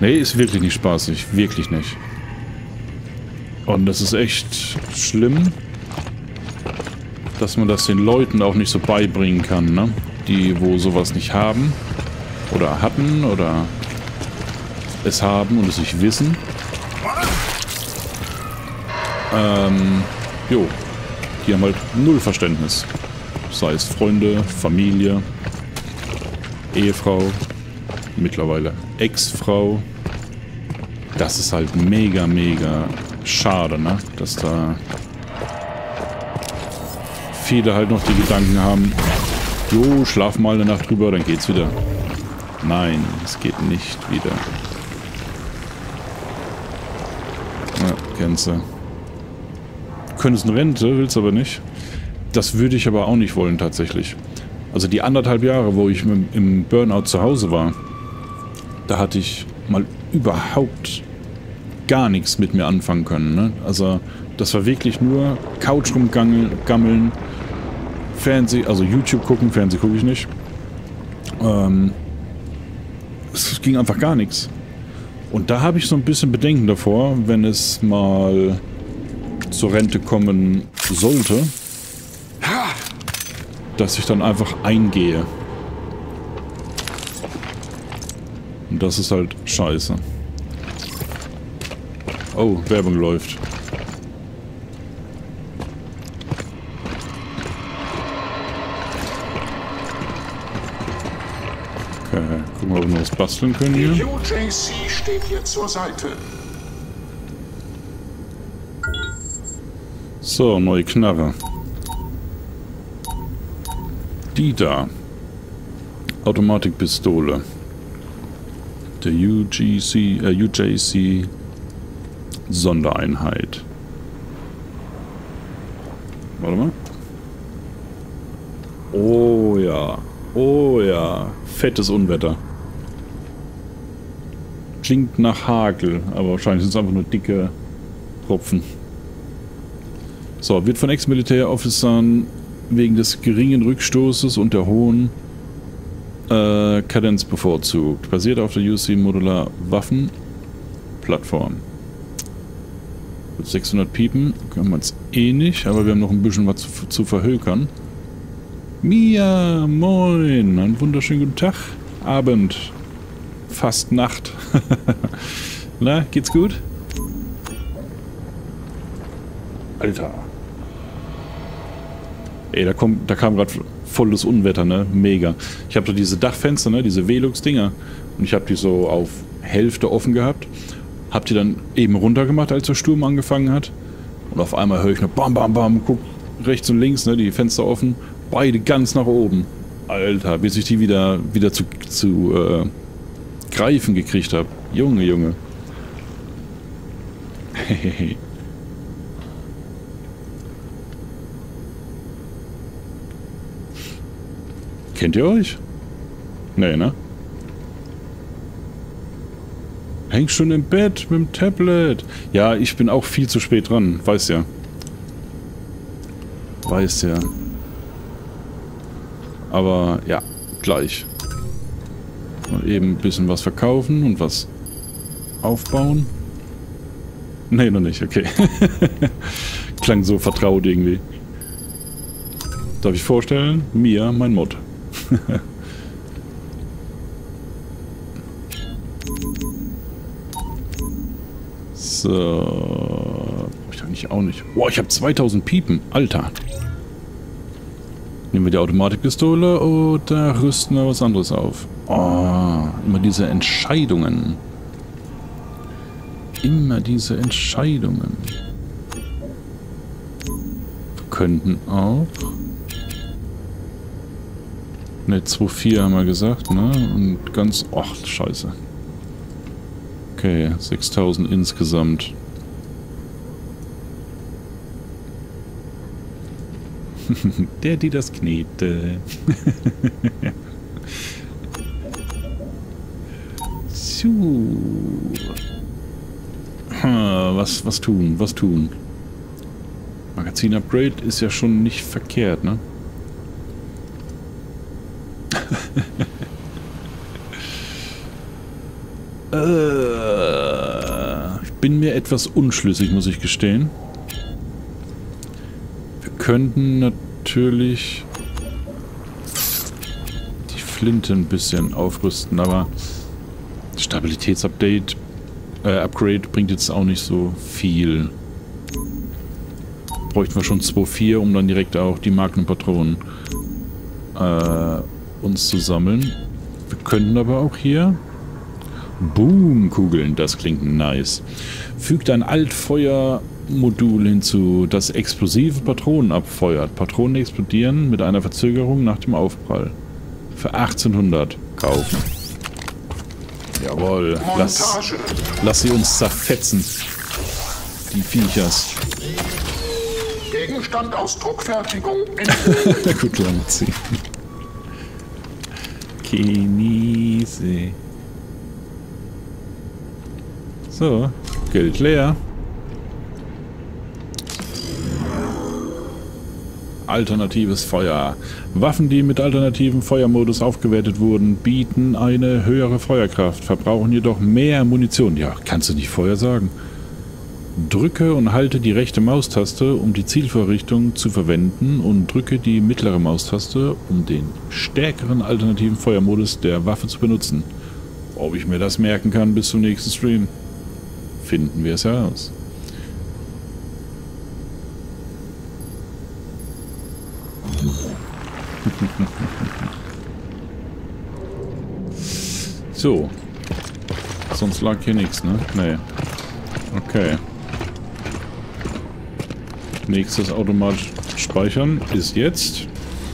Nee, ist wirklich nicht spaßig. Wirklich nicht. Und das ist echt schlimm, dass man das den Leuten auch nicht so beibringen kann, ne? Die, wo sowas nicht haben. Oder hatten, oder es haben und es nicht wissen. Jo. Die haben halt null Verständnis. Sei es Freunde, Familie, Ehefrau, mittlerweile Ex-Frau. Das ist halt mega, mega schade, ne? Dass da viele halt noch die Gedanken haben, jo, schlaf mal eine Nacht drüber, dann geht's wieder. Nein, es geht nicht wieder. Ja, kennst du. Könntest eine Rente, willst aber nicht. Das würde ich aber auch nicht wollen, tatsächlich. Also die 1,5 Jahre, wo ich im Burnout zu Hause war, da hatte ich mal überhaupt gar nichts mit mir anfangen können. Ne? Also das war wirklich nur Couch rumgammeln, Fernseh, also YouTube gucken, Fernseh gucke ich nicht. Es ging einfach gar nichts. Und da habe ich so ein bisschen Bedenken davor, wenn es mal zur Rente kommen sollte, dass ich dann einfach eingehe. Und das ist halt scheiße. Oh, Werbung läuft. Okay, gucken wir, ob wir noch was basteln können hier. Die UJC steht dir zur Seite. So, neue Knarre. Die da. Automatikpistole. Der UJC Sondereinheit. Warte mal. Oh ja. Oh ja. Fettes Unwetter. Klingt nach Hagel, aber wahrscheinlich sind es einfach nur dicke Tropfen. So, wird von Ex-Militär-Officern wegen des geringen Rückstoßes und der hohen Kadenz bevorzugt. Basiert auf der UC Modular Waffenplattform. Mit 600 Piepen können wir es eh nicht, aber wir haben noch ein bisschen was zu verhökern. Mia, moin, einen wunderschönen guten Tag, Abend, fast Nacht. Na, geht's gut? Alter. Ey, da kam gerade volles Unwetter, ne? Mega. Ich habe da diese Dachfenster, ne? Diese Velux-Dinger. Und ich habe die so auf Hälfte offen gehabt. Hab die dann eben runtergemacht, als der Sturm angefangen hat. Und auf einmal höre ich nur bam, bam, bam. Guck rechts und links, ne? Die Fenster offen. Beide ganz nach oben. Alter, bis ich die wieder zu greifen gekriegt habe. Junge, Junge. Hehehe. Kennt ihr euch? Nee, ne? Hängst schon im Bett mit dem Tablet. Ja, ich bin auch viel zu spät dran. Weiß ja. Weiß ja. Aber ja, gleich. Mal eben ein bisschen was verkaufen und was aufbauen. Nee, noch nicht, okay. Klang so vertraut irgendwie. Darf ich vorstellen? Mia, mein Mod. So. Brauche ich eigentlich auch nicht. Boah, ich habe 2000 Piepen. Alter. Nehmen wir die Automatikpistole oder rüsten wir was anderes auf? Oh, immer diese Entscheidungen. Immer diese Entscheidungen. Wir könnten auch... Ne, 2,4 haben wir gesagt, ne? Und ganz... Ach, scheiße. Okay, 6000 insgesamt. Der, die das knete. So. Was tun? Magazin-Upgrade ist ja schon nicht verkehrt, ne? Ich bin mir etwas unschlüssig, muss ich gestehen. Wir könnten natürlich die Flinte ein bisschen aufrüsten, aber Stabilitätsupdate, Upgrade bringt jetzt auch nicht so viel. Bräuchten wir schon 2,4, um dann direkt auch die Magnum-Patronen uns zu sammeln. Wir könnten aber auch hier Boom-Kugeln, das klingt nice. Fügt ein Altfeuermodul hinzu, das explosive Patronen abfeuert. Patronen explodieren mit einer Verzögerung nach dem Aufprall. Für 1800 kaufen. Jawohl, lass sie uns zerfetzen. Die Viechers. Gegenstand aus Druckfertigung in Gut langziehen. Genieße. So, Geld leer. Alternatives Feuer. Waffen, die mit alternativen Feuermodus aufgewertet wurden, bieten eine höhere Feuerkraft, verbrauchen jedoch mehr Munition. Ja, kannst du nicht Feuer sagen? Drücke und halte die rechte Maustaste, um die Zielvorrichtung zu verwenden, und drücke die mittlere Maustaste, um den stärkeren alternativen Feuermodus der Waffe zu benutzen. Ob ich mir das merken kann bis zum nächsten Stream, finden wir es heraus. So. Sonst lag hier nichts, ne? Nee. Okay. Nächstes automatisch speichern ist jetzt.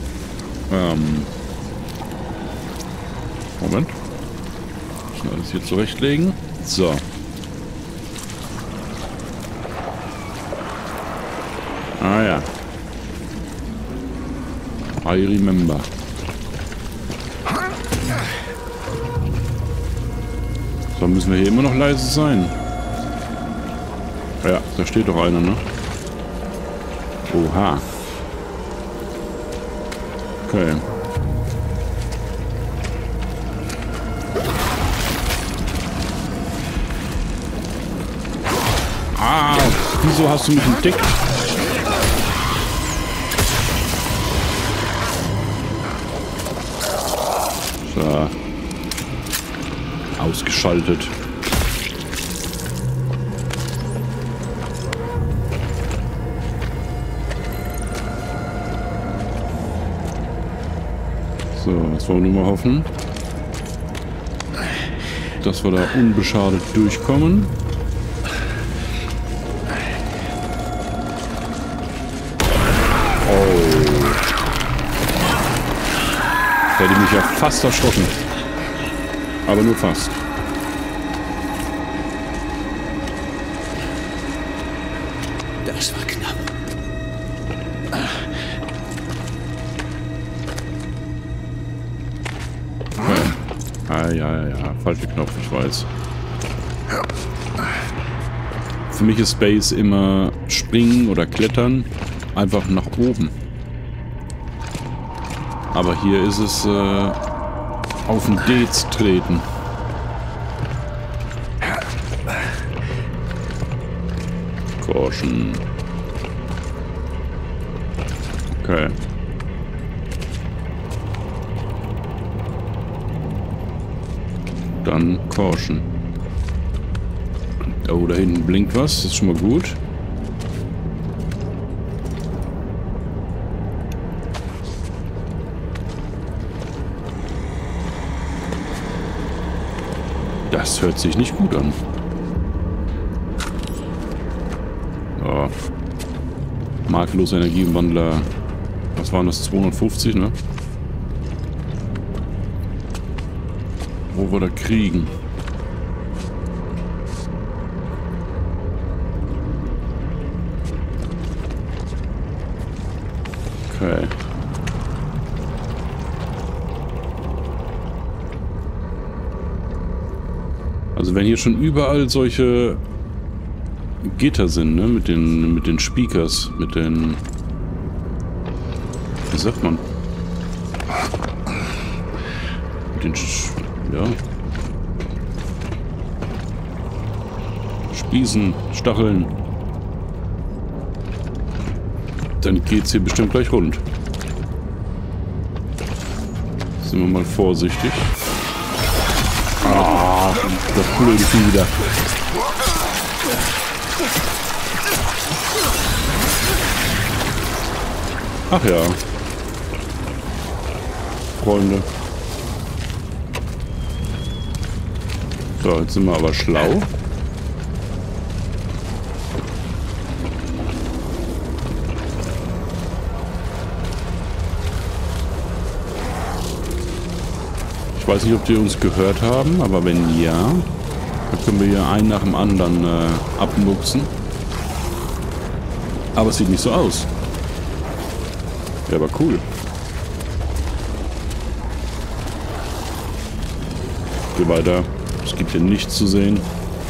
Moment. Müssen alles hier zurechtlegen. So. Ah ja. I remember. So, müssen wir hier immer noch leise sein. Ja, da steht doch einer, ne? Oha. Okay. Ah, wieso hast du mich entdeckt? So. Ausgeschaltet. So, jetzt wollen wir nur mal hoffen, dass wir da unbeschadet durchkommen. Oh. Hätte mich ja fast erschrocken. Aber nur fast. Das war knapp. Ja, falscher Knopf, ich weiß. Für mich ist Space immer springen oder klettern, einfach nach oben. Aber hier ist es auf den D treten. Caution. Okay. Dann Caution. Oh, da hinten blinkt was, das ist schon mal gut. Das hört sich nicht gut an. Oh. Makelloser Energiewandler. Was waren das? 250, ne? Wo wir da kriegen. Okay. Also wenn hier schon überall solche Gitter sind, ne, mit den Speakers, mit den, wie sagt man? Mit den, ja. Spießen, Stacheln. Dann geht's hier bestimmt gleich rund. Sind wir mal vorsichtig. Ah, das blöde Vieh wieder. Ach ja. Freunde. So, jetzt sind wir aber schlau. Ich weiß nicht, ob die uns gehört haben, aber wenn ja, dann können wir hier einen nach dem anderen abmuchsen. Aber es sieht nicht so aus. Ja, aber cool. Geh weiter. Es gibt hier nichts zu sehen.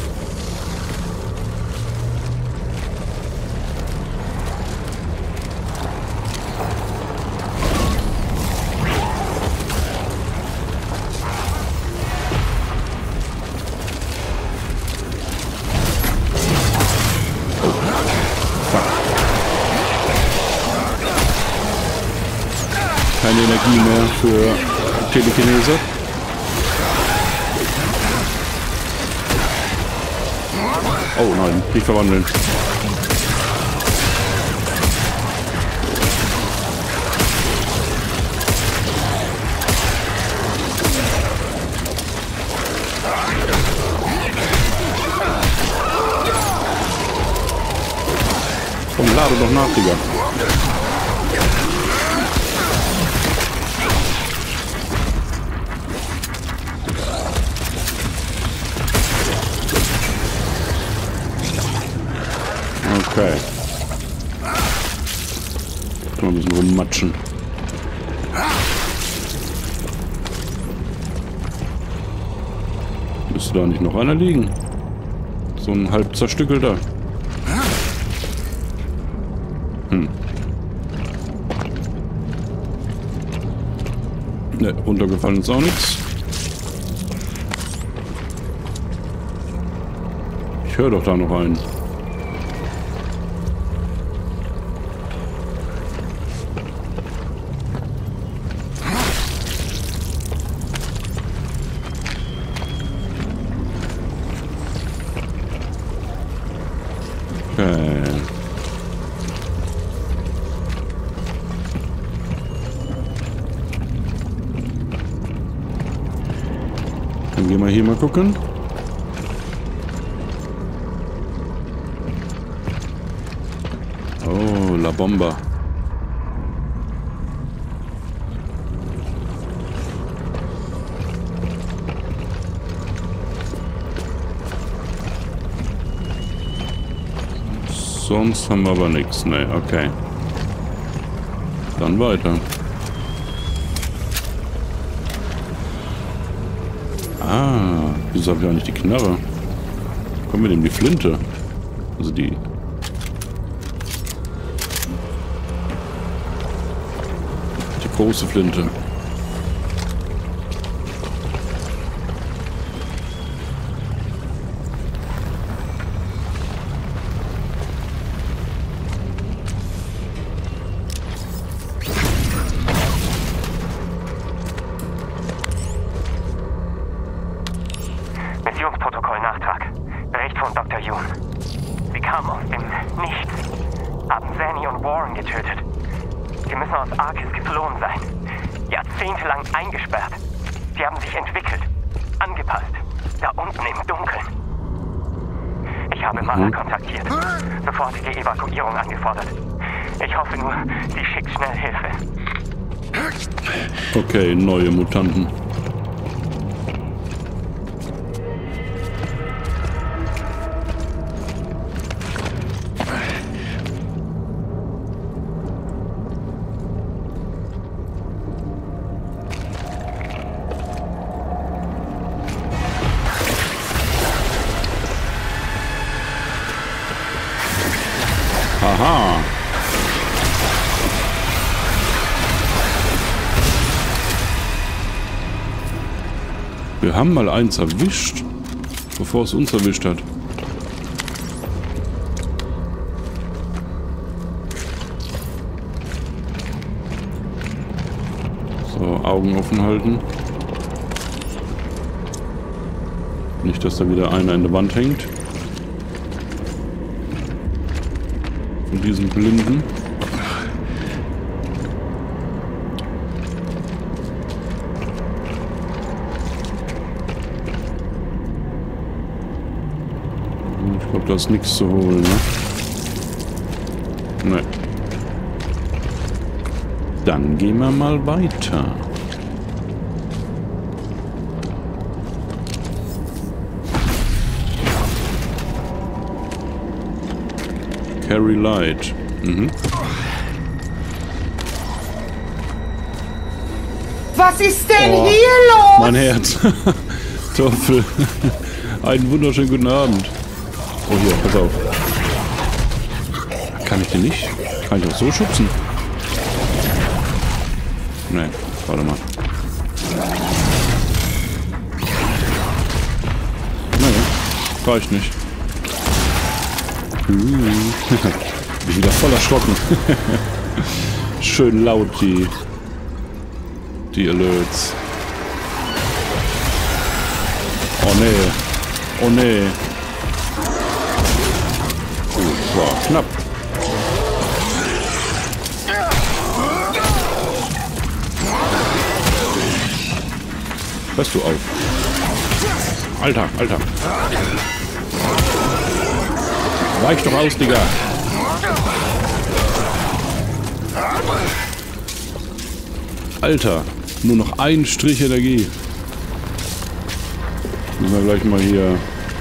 Keine Energie mehr für Telekinese. Oh nein, nicht verwandeln. Komm, lade doch nach, Digga. Okay. Mal ein bisschen rummatschen. Müsste da nicht noch einer liegen? So ein halb zerstückelter. Ne, runtergefallen ist auch nichts. Ich höre doch da noch einen. Dann gehen wir hier mal gucken. Oh, La Bomba. Sonst haben wir aber nichts. Ne, okay. Dann weiter. Ah, wieso habe ich auch nicht die Knarre? Kommen wir denn die Flinte? Also die große Flinte. Missionsprotokoll-Nachtrag. Bericht von Dr. Yoon. Sie kamen aus dem Nichts, haben Zanny und Warren getötet. Sie müssen aus Arrakis geflohen sein. Jahrzehntelang eingesperrt. Sie haben sich entwickelt, angepasst. Da unten im Dunkeln. Ich habe Mala kontaktiert. Sofortige Evakuierung angefordert. Ich hoffe nur, sie schickt schnell Hilfe. Okay, neue Mutanten. Aha. Wir haben mal eins erwischt, bevor es uns erwischt hat. Augen offen halten. Nicht, dass da wieder einer in der Wand hängt. Von diesen Blinden. Ich glaube, da ist nichts zu holen, ne? Ne. Dann gehen wir mal weiter. Carry Light. Mhm. Was ist denn Oh, hier los? mein Herz. Teufel. Einen wunderschönen guten Abend. Oh, hier, pass auf. Kann ich den nicht? Kann ich auch so schubsen? Nee, warte mal. Nee, reicht nicht. Bin wieder voll erschrocken. Schön laut, die Alerts. Oh nee. Oh nee. Oh, war knapp. Hörst du auf? Alter, Alter. Weich doch aus, Digga. Alter, nur noch ein Strich Energie. Müssen wir gleich mal hier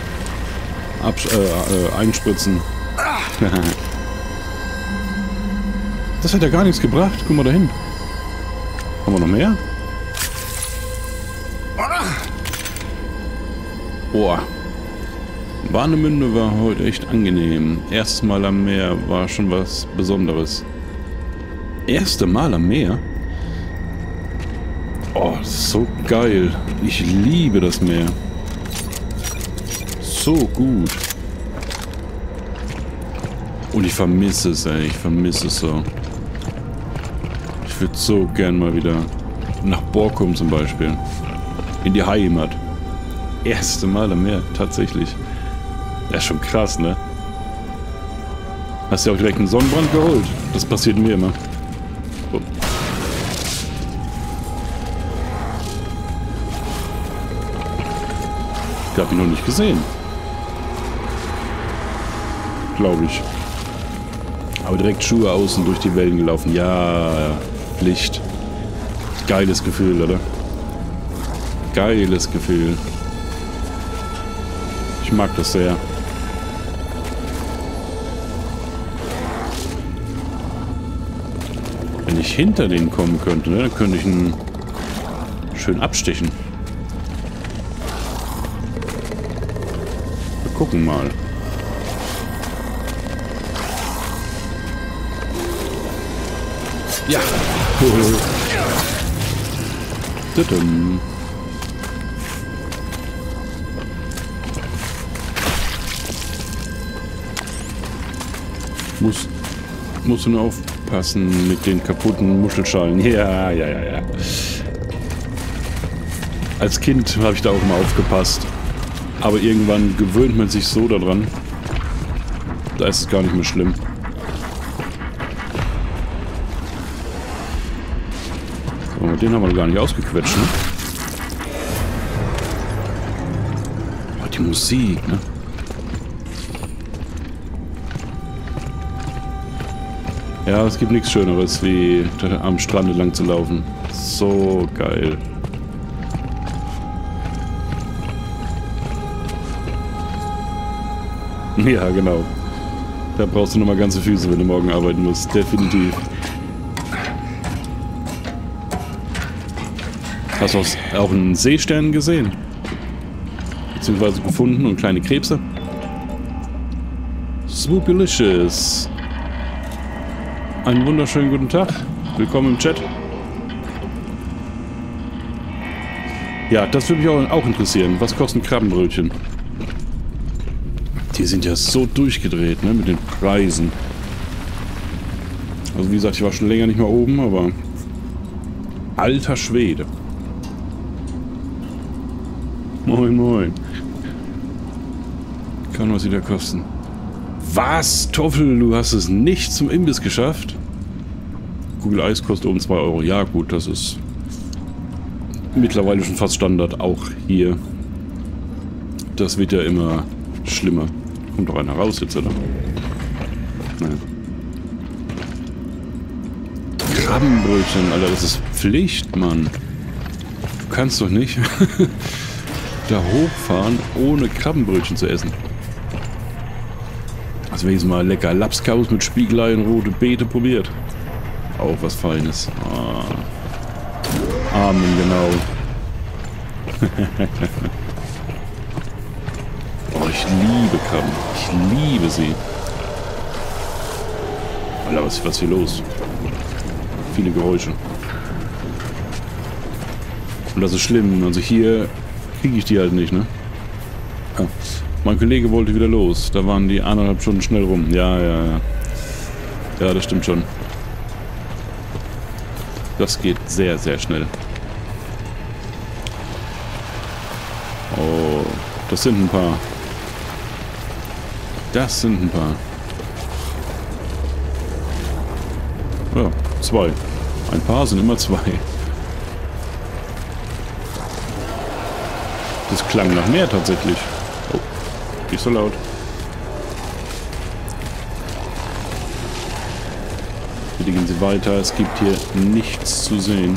einspritzen. Das hat ja gar nichts gebracht. Guck mal dahin. Haben wir noch mehr? Boah. Warnemünde war heute echt angenehm. Erstes Mal am Meer war schon was Besonderes. Erste Mal am Meer? Oh, so geil. Ich liebe das Meer. So gut. Und ich vermisse es, ey. Ich vermisse es so. Ich würde so gern mal wieder nach Borkum zum Beispiel. In die Heimat. Erste Mal am Meer, tatsächlich. Ja, ist schon krass, ne? Hast du ja auch direkt einen Sonnenbrand geholt. Das passiert mir immer. Oh. Ich hab ihn noch nicht gesehen. Glaube ich. Aber direkt Schuhe außen durch die Wellen gelaufen. Ja, Licht. Geiles Gefühl, oder? Geiles Gefühl. Ich mag das sehr. Wenn ich hinter denen kommen könnte, ne, dann könnte ich ihn schön abstechen. Wir gucken mal. Ja. Musst du nur aufpassen mit den kaputten Muschelschalen. Ja. Als Kind habe ich da auch mal aufgepasst. Aber irgendwann gewöhnt man sich so daran. Da ist es gar nicht mehr schlimm. So, den haben wir gar nicht ausgequetscht, ne? Oh, die Musik, ne? Ja, es gibt nichts Schöneres, wie am Strand entlang zu laufen. So geil. Ja, genau. Da brauchst du nochmal ganze Füße, wenn du morgen arbeiten musst. Definitiv. Hast du auch einen Seestern gesehen? Beziehungsweise gefunden und kleine Krebse? Swoopilicious. Einen wunderschönen guten Tag. Willkommen im Chat. Ja, das würde mich auch interessieren. Was kosten Krabbenbrötchen? Die sind ja so durchgedreht, ne, mit den Preisen. Also wie gesagt, ich war schon länger nicht mehr oben, aber Alter Schwede. Moin, moin. Kann was wieder kosten. Was? Toffel, du hast es nicht zum Imbiss geschafft? Kugel Eis kostet oben 2 Euro. Ja gut, das ist mittlerweile schon fast Standard, auch hier. Das wird ja immer schlimmer. Kommt doch einer raus jetzt, oder? Naja. Krabbenbrötchen, Alter, das ist Pflicht, Mann. Du kannst doch nicht da hochfahren, ohne Krabbenbrötchen zu essen. Also wenigstens mal lecker Lapskaus mit Spiegelei und rote Beete probiert. Auch was Feines. Amen, genau. Oh, ich liebe Krabben. Ich liebe sie. Alter, was ist hier los? Viele Geräusche. Und das ist schlimm. Also hier kriege ich die halt nicht, ne? Ah, mein Kollege wollte wieder los. Da waren die 1,5 Stunden schnell rum. Ja. Ja, das stimmt schon. Das geht sehr, sehr schnell. Oh, das sind ein paar. Das sind ein paar. Ja, 2. Ein paar sind immer 2. Das klang nach mehr tatsächlich. Oh, nicht so laut. Bitte gehen Sie weiter. Es gibt hier nichts zu sehen.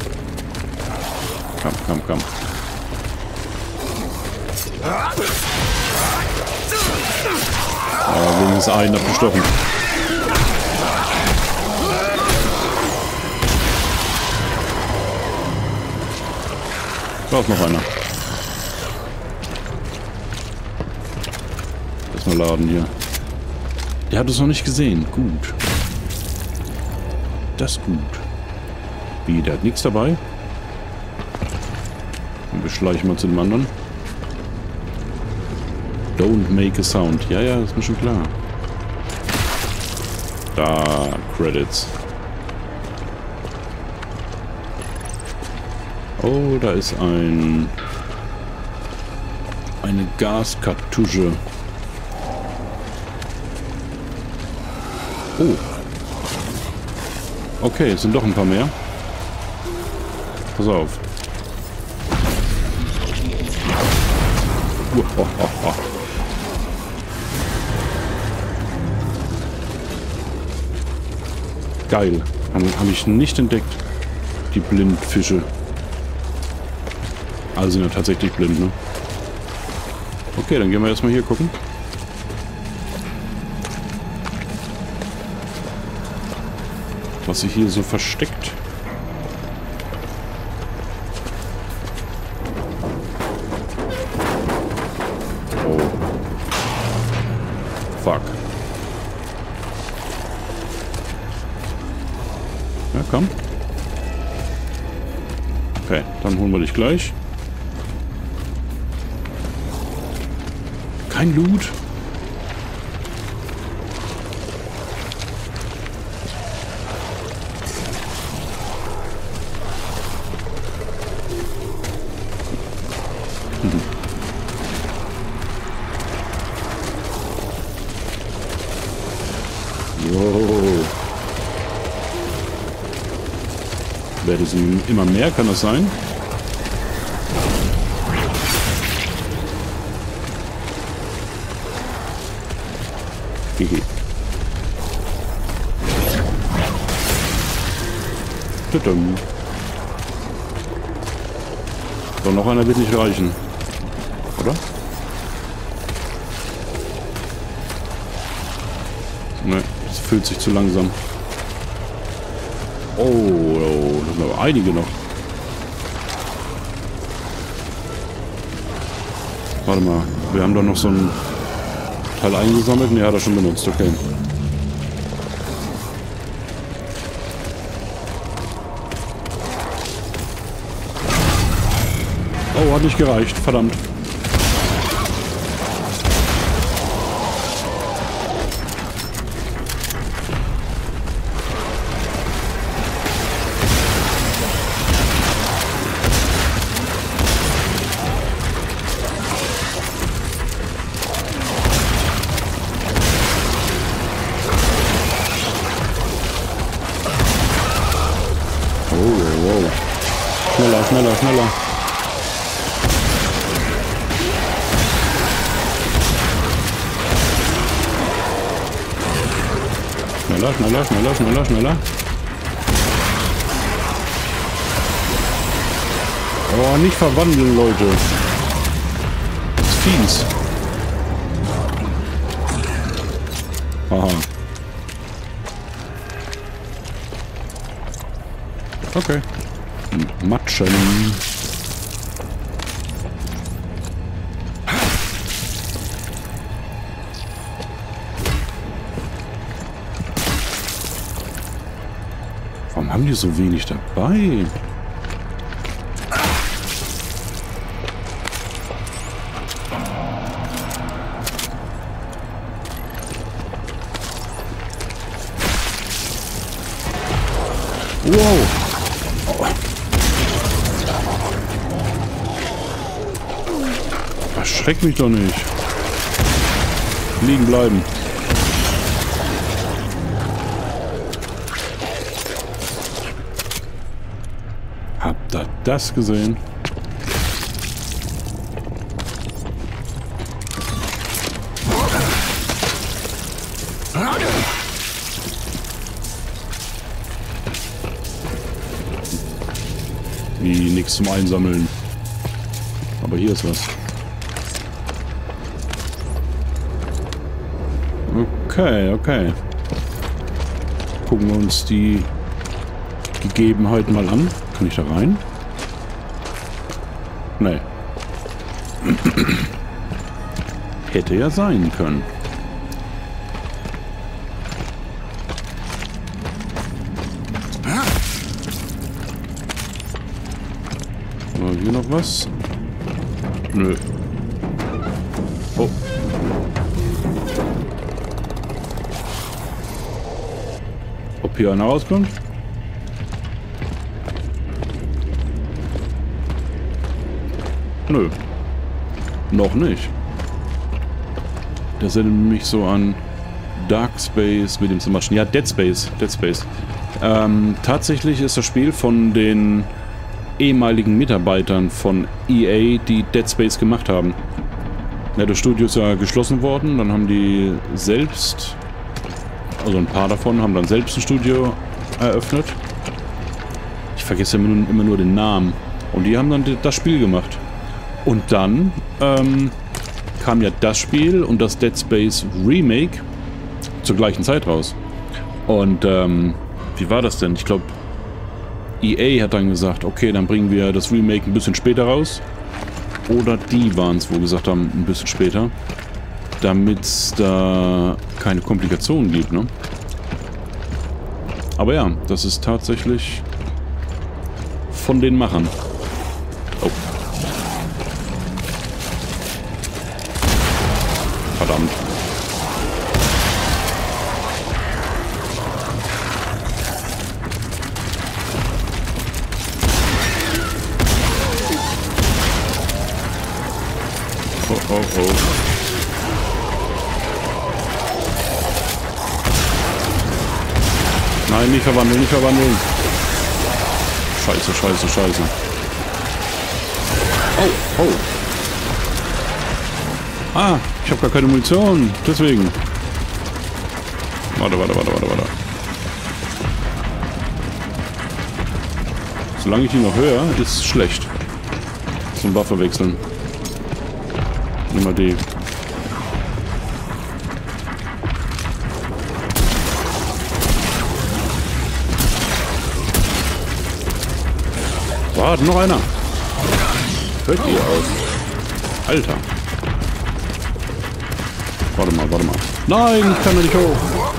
Komm. Ah, wenigstens einen abgestochen. Da ist noch einer. Erstmal laden hier. Der hat es noch nicht gesehen. Gut. Das ist gut. Wie, der hat nichts dabei? Und wir schleichen mal zu dem anderen. Don't make a sound. Ja, das ist mir schon klar. Da, Credits. Oh, da ist eine Gaskartusche. Oh. Okay, es sind doch ein paar mehr. Pass auf. Geil. Habe ich nicht entdeckt. Die Blindfische. Also sind ja tatsächlich blind, ne? Okay, dann gehen wir erstmal hier gucken. Was sich hier so versteckt. Oh. Fuck. Ja, komm. Okay, dann holen wir dich gleich. Kein Loot. Wow. Werden es immer mehr, kann das sein? Hehe. So, noch einer wird nicht reichen. Oder? Ne, das fühlt sich zu langsam. Oh, das sind aber einige noch. Warte mal, wir haben doch noch so ein Teil eingesammelt. Ne, hat er schon benutzt, okay. Oh, hat nicht gereicht, verdammt. schneller, schneller. Schneller, schneller, schneller, schneller, schneller. Oh, nicht verwandeln, Leute. Das ist fies. Aha. Okay. Matschen. Warum haben die so wenig dabei? Wow. Erschreck mich doch nicht. Liegen bleiben. Habt ihr das gesehen? Wie nichts zum Einsammeln. Aber hier ist was. Okay, okay. Gucken wir uns die Gegebenheiten mal an. Kann ich da rein? Nee. Hätte ja sein können. War hier noch was? Nö. Oh. Ob hier einer rauskommt? Nö. Noch nicht. Das erinnert mich so an Dark Space mit dem zum Beispiel. Ja, Dead Space. Dead Space. Tatsächlich ist das Spiel von den ehemaligen Mitarbeitern von EA, die Dead Space gemacht haben. Ja, das Studio ist ja geschlossen worden, dann haben die selbst, also ein paar davon, haben dann selbst ein Studio eröffnet. Ich vergesse immer nur den Namen. Und die haben dann das Spiel gemacht. Und dann kam ja das Spiel und das Dead Space Remake zur gleichen Zeit raus. Und wie war das denn? Ich glaube, EA hat dann gesagt, okay, dann bringen wir das Remake ein bisschen später raus. Oder die waren es, wo gesagt haben, ein bisschen später. Damit es da keine Komplikationen gibt, ne? Aber ja, das ist tatsächlich von den Machern. Oh. Verdammt. Oh, oh, oh. Nein, nicht verwandeln, nicht verwandeln. Scheiße, scheiße, scheiße. Oh, oh. Ah, ich habe gar keine Munition. Deswegen. Warte, warte, warte, warte, warte. Solange ich ihn noch höre, ist es schlecht. Zum Waffe wechseln. Nimm mal die. Warte, noch einer. Hört ihr auf? Alter. Warte mal, warte mal. Nein, ich kann da nicht hoch.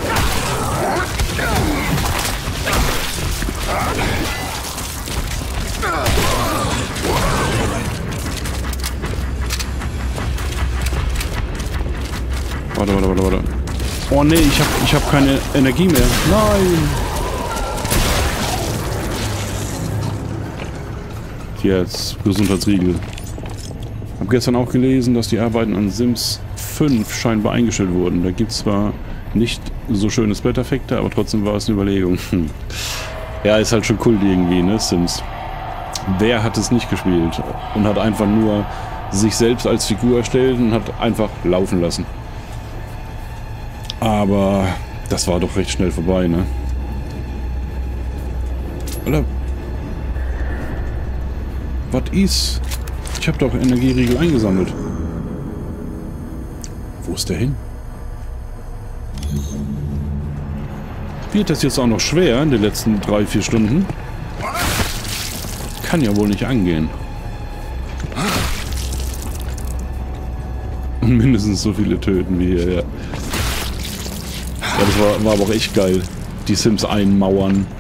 Warte, warte, warte, warte. Oh nee, ich hab keine Energie mehr. Nein. Jetzt Gesundheitsriegel. Ich habe gestern auch gelesen, dass die Arbeiten an Sims 5 scheinbar eingestellt wurden. Da gibt es zwar nicht so schöne Splatter-Effekte, aber trotzdem war es eine Überlegung. Ja, ist halt schon cool irgendwie, ne, Sims. Wer hat es nicht gespielt und hat einfach nur sich selbst als Figur erstellt und hat einfach laufen lassen. Aber das war doch recht schnell vorbei, ne? Alter. Was ist? Ich habe doch Energieriegel eingesammelt. Wo ist der hin? Wird das jetzt auch noch schwer in den letzten 3-4 Stunden? Kann ja wohl nicht angehen. Und mindestens so viele töten wie hier, ja. Ja, das war aber auch echt geil. Die Sims einmauern.